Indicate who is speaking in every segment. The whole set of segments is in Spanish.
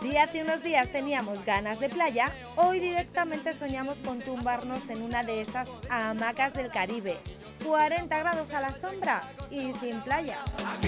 Speaker 1: Si hace unos días teníamos ganas de playa, hoy directamente soñamos con tumbarnos en una de esas hamacas del Caribe. 40 grados a la sombra y sin playa.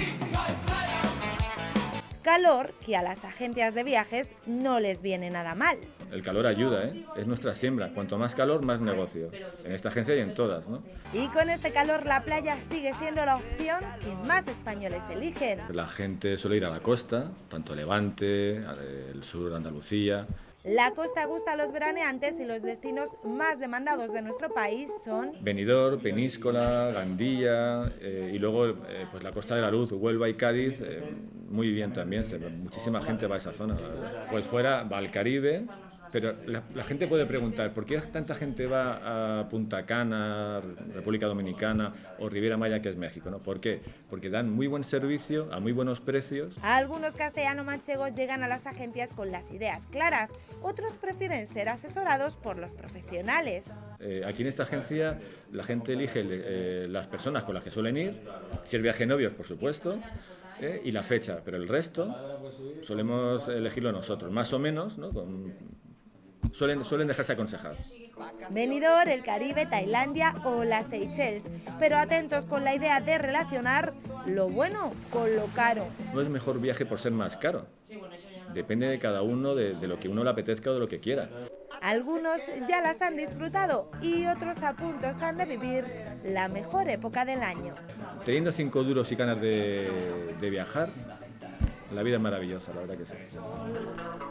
Speaker 1: Calor que a las agencias de viajes no les viene nada mal.
Speaker 2: El calor ayuda, ¿eh? Es nuestra siembra. Cuanto más calor, más negocio. En esta agencia y en todas, ¿no?
Speaker 1: Y con este calor la playa sigue siendo la opción que más españoles eligen.
Speaker 2: La gente suele ir a la costa, tanto Levante, el sur de Andalucía.
Speaker 1: La costa gusta a los veraneantes y los destinos más demandados de nuestro país son
Speaker 2: Benidorm, Peníscola, Gandía y luego pues la Costa de la Luz, Huelva y Cádiz, muy bien también, muchísima gente va a esa zona. Pues fuera va al Caribe, pero la gente puede preguntar ¿por qué tanta gente va a Punta Cana, República Dominicana o Riviera Maya, que es México, ¿no? ¿Por qué? Porque dan muy buen servicio a muy buenos precios.
Speaker 1: Algunos castellano-manchegos llegan a las agencias con las ideas claras, otros prefieren ser asesorados por los profesionales.
Speaker 2: Aquí en esta agencia la gente elige las personas con las que suelen ir, si el viaje novios, por supuesto, y la fecha, pero el resto solemos elegirlo nosotros, más o menos, ¿no? Suelen dejarse aconsejar.
Speaker 1: Benidorm, el Caribe, Tailandia o las Seychelles, pero atentos con la idea de relacionar lo bueno con lo caro.
Speaker 2: No es mejor viaje por ser más caro, depende de cada uno, de lo que uno le apetezca o de lo que quiera.
Speaker 1: Algunos ya las han disfrutado y otros a punto están de vivir la mejor época del año.
Speaker 2: Teniendo 5 duros y ganas de viajar, la vida es maravillosa, la verdad que sí.